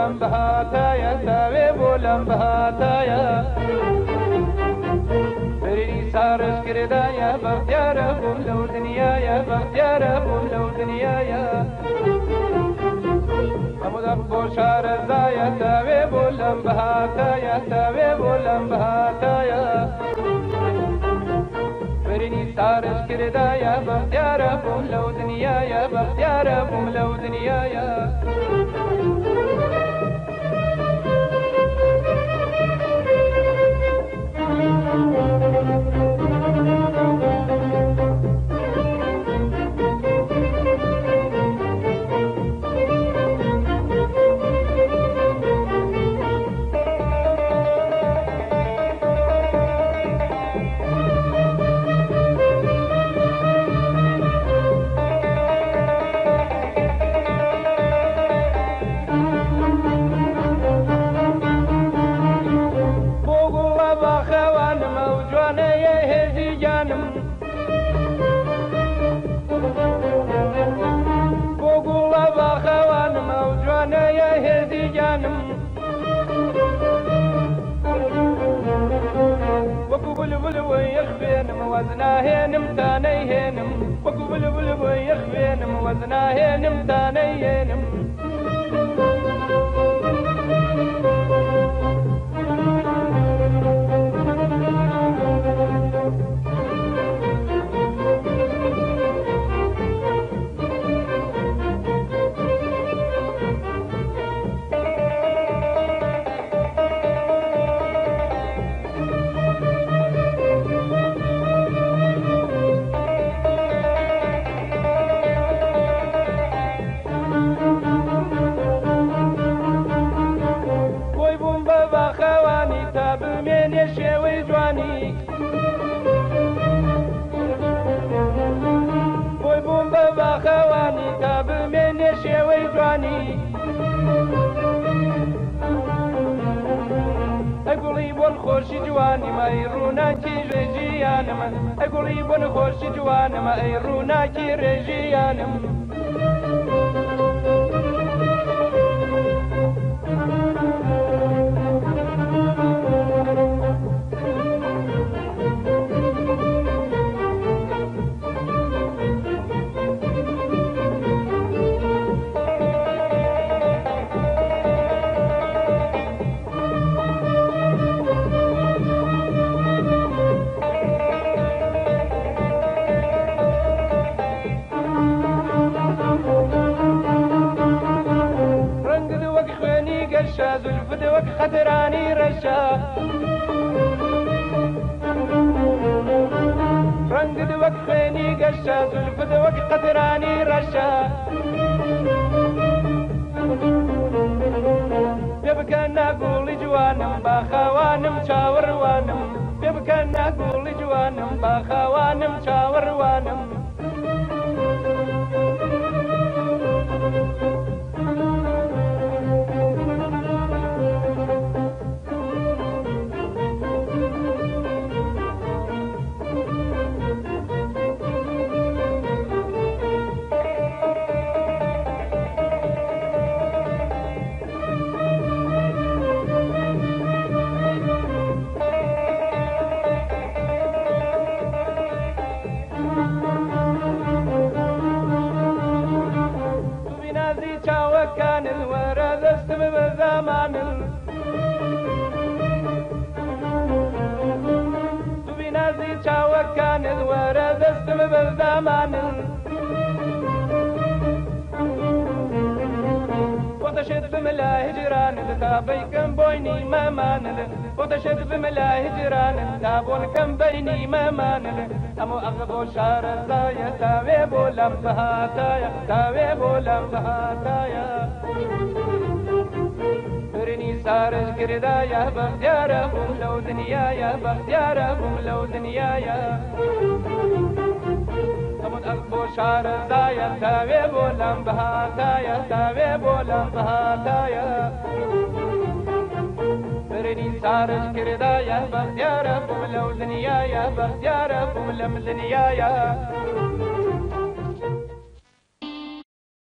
بولم بهاتايا تاوي بولم بهاتايا بريني سارش كردايا بختيار بولو دنيايا بختيار بولو دنيايا أمودك بوشار زايا تاوي بولم بهاتايا تاوي بولم بهاتايا بريني سارش كردايا بختيار بولو دنيايا بختيار بولو دنيايا وزناهينم تانيهنم وقبل بلبو يخفينم وزناهينم تانيهنم خوشی جوانی ما ایرونا کی رجیانم اگولی بون خوشی جوانی ما ایرونا کی رجیانم خطراني رشا رنگ دوك خيني قشا زلف دوك خطراني رشا بيبكى نقول جوانم باخوانم شاوروانم بيبكى نقول جوانم باخوانم شاوروانم كان الورد استمر بالزمان تبي نازي شاوك كان الورد استمر بالزمان وتشد بملا هجران تابي كم بيني ما مانل وتشد بملا هجران تابون كم بيني ما مانل أمو أغبو شار زايا تاوي بولم بهاتايا تاوي بولم بهاتايا برني سارج كردايا بختيارة بولو دنيايا بختيارة بولو دنيايا أمو أغبو شار زايا تاوي بولم بهاتايا تاوي بولم بهاتايا برني سارج كردايا بختيارة بولو دنيايا بختيارة بولم دنيايا